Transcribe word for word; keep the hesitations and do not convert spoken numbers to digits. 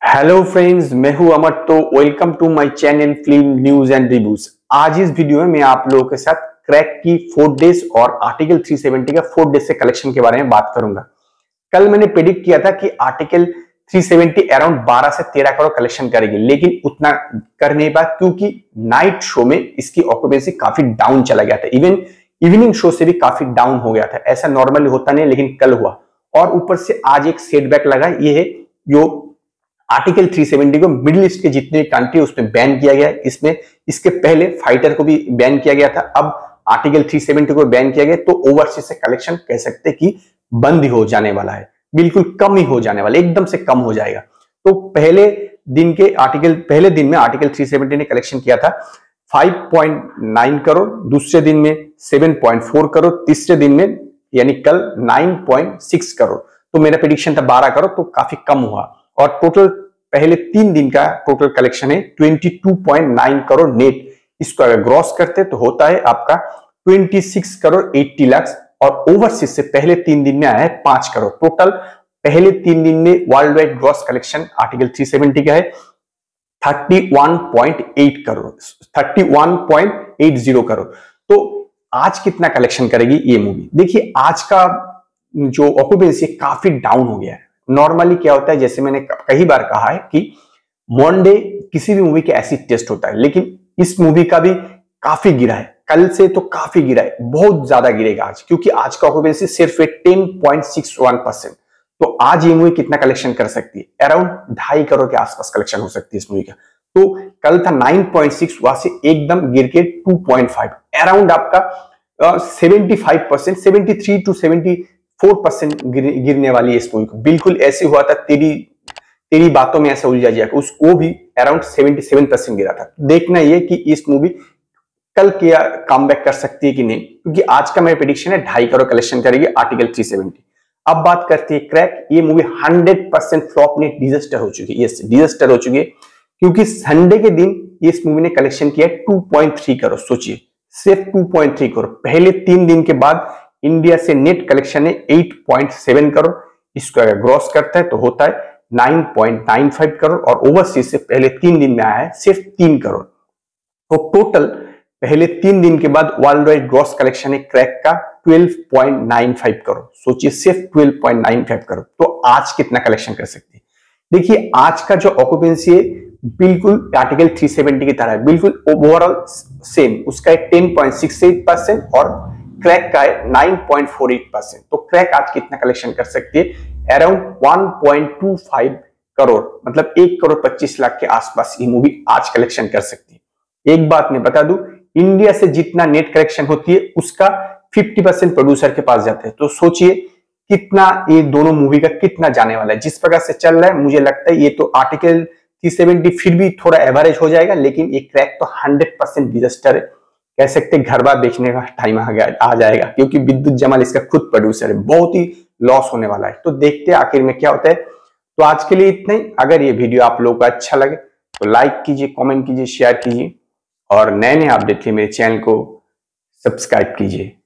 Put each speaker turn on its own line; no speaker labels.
Hello friends, मैं हूं अमर। तो welcome to my channel film news and reviews. आज इस वीडियो में मैं आप लोगों के साथ क्रैक की फोर डेज और आर्टिकल थ्री सेवेंटी का फोर डेज से कलेक्शन के बारे में बात करूंगा। कल मैंने प्रेडिक्ट किया था कि आर्टिकल थ्री सेवेंटी अराउंड बारह से तेरह करोड़ कलेक्शन करेगी, लेकिन उतना कर नहीं पाया क्योंकि नाइट शो में इसकी ऑक्यूपेंसी काफी डाउन चला गया था। इवन इवनिंग शो से भी काफी डाउन हो गया था। ऐसा नॉर्मली होता नहीं, लेकिन कल हुआ। और ऊपर से आज एक सेटबैक लगा, ये है जो आर्टिकल थ्री सेवेंटी को मिडिल ईस्ट के जितने कंट्री उसमें बैन किया गया है। इसमें इसके पहले फाइटर को भी बैन किया गया था, अब आर्टिकल थ्री सेवेंटी को बैन किया गया। तो ओवरसीज से कलेक्शन कह सकते हैं कि बंद ही हो जाने वाला है, बिल्कुल कम ही हो जाने वाला है, एकदम से कम हो जाएगा। तो पहले दिन के आर्टिकल पहले दिन में आर्टिकल थ्री सेवेंटी ने कलेक्शन किया था फाइव पॉइंट नाइन करोड़, दूसरे दिन में सेवन पॉइंट फोर करोड़, तीसरे दिन में यानी कल नाइन पॉइंट सिक्स करोड़। तो मेरा प्रेडिक्शन था बारह करोड़, तो काफी कम हुआ। और टोटल पहले तीन दिन का टोटल कलेक्शन है बाईस पॉइंट नौ करोड़ नेट। इसको अगर ग्रॉस करते तो होता है आपका छब्बीस करोड़ अस्सी लाख। और ओवरसीज से पहले तीन दिन में आया है पांच करोड़। टोटल पहले तीन दिन में world wide gross collection article three seventy का है इकतीस पॉइंट आठ करोड़, इकतीस पॉइंट आठ करोड़। तो आज कितना कलेक्शन करेगी ये मूवी? देखिए, आज का जो ऑक्यूपेंसी काफी डाउन हो गया है। नॉर्मली क्या होता है, जैसे मैंने कई बार कहा है कि मंडे किसी भी मूवी के एसिड टेस्ट होता है, लेकिन इस मूवी का भी काफी गिरा है। कल से तो काफी गिरा है, बहुत ज्यादा गिरेगा आज, क्योंकि आज का ऑक्यूपेंसी सिर्फ है ten point six one percent. तो आज ये मूवी कितना कलेक्शन कर सकती है? अराउंड ढाई करोड़ के आसपास कलेक्शन हो सकती है इस मूवी का। तो कल था नाइन पॉइंट सिक्स, वहां से एकदम गिर के टू पॉइंट फाइव, अराउंड आपका seventy five percent, seventy three to seventy four percent गिरने वाली है इस मूवी को। बिल्कुल ऐसे हुआ था, तेरी तेरी बातों में ऐसा उलझा जाएगा, उसको भी अराउंड सेवेंटी सेवन परसेंट गिरा था। देखना ये कि इस मूवी कल क्या कम बैक कर सकती है कि नहीं, क्योंकि आज का मेरा प्रेडिक्शन है ढाई करोड़ कलेक्शन करेगी आर्टिकल थ्री सेवेंटी। अब बात करते हैं क्रैक। ये मूवी हंड्रेड परसेंट फ्लॉप ने डिजास्टर हो चुकी है। यस, डिजास्टर हो चुकी है, क्योंकि संडे के दिन इस मूवी ने कलेक्शन किया टू पॉइंट थ्री करोड़। सोचिए, सिर्फ टू पॉइंट थ्री करोड़। पहले तीन दिन के बाद इंडिया से नेट कलेक्शन है आठ पॉइंट सेवन करोड़। इसको अगर ग्रॉस करता है तो होता है nine point nine five crore. और ओवरसीज से पहले तीन दिन में आया है सिर्फ तीन करोड़। तो टोटल पहले तीन दिन के बाद वर्ल्ड वाइड ग्रॉस कलेक्शन है क्रैक का twelve point nine five crore. सोचिए, सिर्फ twelve point nine five crore. तो आज कितना कलेक्शन कर सकती है? देखिए, आज का जो ऑक्यूपेंसी है बिल्कुल आर्टिकल थ्री सेवेंटी की तरह है, बिल्कुल ओवरऑल सेम। उसका है ten point six eight percent और क्रैक का है nine point four eight percent. तो क्रैक आज कितना कलेक्शन कर सकती है? Around one point two five crore, मतलब एक करोड़ पच्चीस लाख के आसपास ये मूवी आज कलेक्शन कर सकती है। एक बात मैं बता दूं, इंडिया से जितना नेट कलेक्शन होती है उसका फिफ्टी परसेंट प्रोड्यूसर के पास जाते हैं। तो सोचिए कितना ये दोनों मूवी का कितना जाने वाला है। जिस प्रकार से चल रहा है, मुझे लगता है ये तो आर्टिकल थ्री सेवेंटी फिर भी थोड़ा एवरेज हो जाएगा, लेकिन ये क्रैक तो हंड्रेड परसेंट डिजास्टर है। कह सकते घर बार बेचने का टाइम आ गया आ जाएगा, क्योंकि विद्युत जमाल इसका खुद प्रोड्यूसर है। बहुत ही लॉस होने वाला है। तो देखते हैं आखिर में क्या होता है। तो आज के लिए इतना ही। अगर ये वीडियो आप लोगों को अच्छा लगे तो लाइक कीजिए, कमेंट कीजिए, शेयर कीजिए, और नए नए अपडेट के लिए मेरे चैनल को सब्सक्राइब कीजिए।